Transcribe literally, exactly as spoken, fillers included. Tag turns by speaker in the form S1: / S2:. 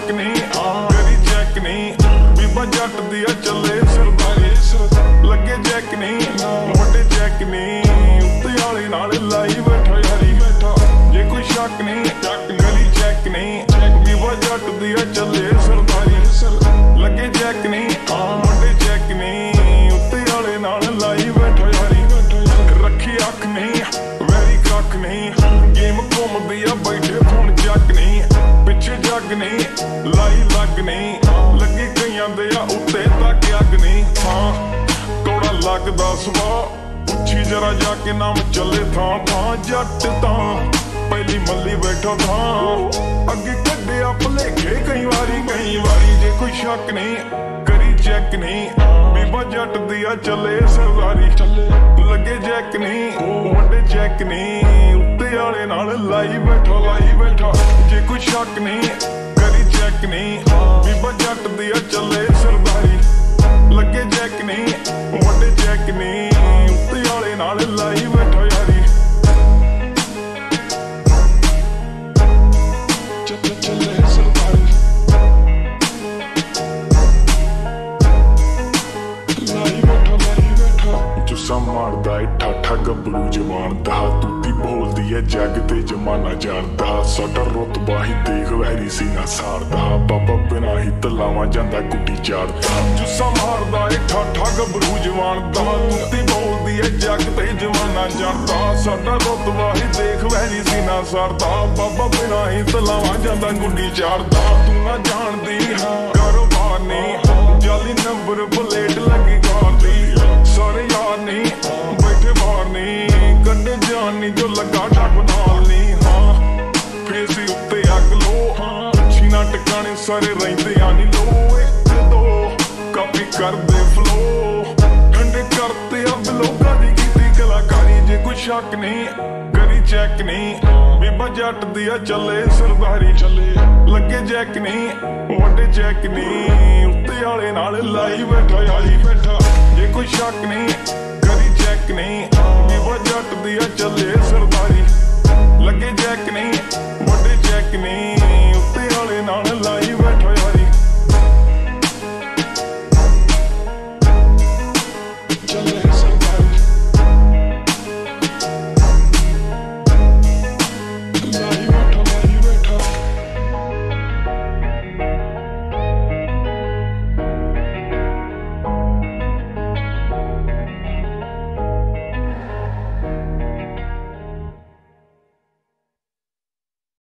S1: शक नहीं करी चेक नहीं बीबा जट दिया चले सरदारी लगे जैक नहीं वड्डे चेक नहीं उत्ते आले नाल लाई बैठा यारी जे कोई शक नहीं करी चेक नहीं बीबा जट दिया चले सरदारी लगे जैक नहीं वड्डे चेक नहीं उत्ते आले नाल लाई बैठा यारी रखी अख नहीं वैरी कख नहीं गेम घूमदी आ बैठे फोन जग नहीं पिछे जग नहीं लाई लग नहीं लगे कईयां दे आ उत्ते तक अग नहीं हाँ कौड़ा लगदा सुभाऽ पुछी जरा जाके नाम चले थां थां जट तां पहली मल्ली बैठा थां अगे कड्डिया भुलेखे कई वारी कई वारी जे कोई शक नहीं करी चेक नहीं बीबा जट दिया चले सरदारी लगे जैक नहीं वड्डे चेक नहीं उत्ते आले नाल लाई बैठा लाई बैठा जे कोई शक नहीं करी चेक नहीं बीबा जट दिया चले सरदारी लगे जैक नहीं वड्डे चेक नहीं उत्ते आले नाल लाई बैठा यारी चले सरदारी लाई बैठा लाई बैठा जुस्सा मारदा ए ठाठा गबरू जवान दा तूती बोलदी है जग ते जमाना जानदा साडा रुतबा ही देख वैरी सीना सारदा बाबा बिना ही तलावा जांदा गुड्डी चारदा जुस्सा मारदा ए ठाठा गबरू जवान दा तूती बोलदी है जग ते जमाना जानदा साडा रुतबा ही देख वैरी सीना सारदा बाबा बिना ही तलावा जांदा गुड्डी चारदा तू ना जानदी कारोबार नहीं जाली नंबर प्लेट लगी कार दी सारे यार नहीं बैठे बाहर नहीं कड्डे जान नहीं जो लगा ठग नाल नहीं हाँ फेसी उत्ते अग लो अच्छी ना टकाने सारे रहिंदे आनी लो एक दो कापी कर दे फ्लो ठंडे करते अब लोगां दी कीती कलाकारी जे कोई शक नहीं करी चेक नहीं बीबा जट दिया चले सरदारी चले लगे जैक नहीं वड्डे चेक नहीं उत्ते आले नाल लाई बैठा यारी बैठा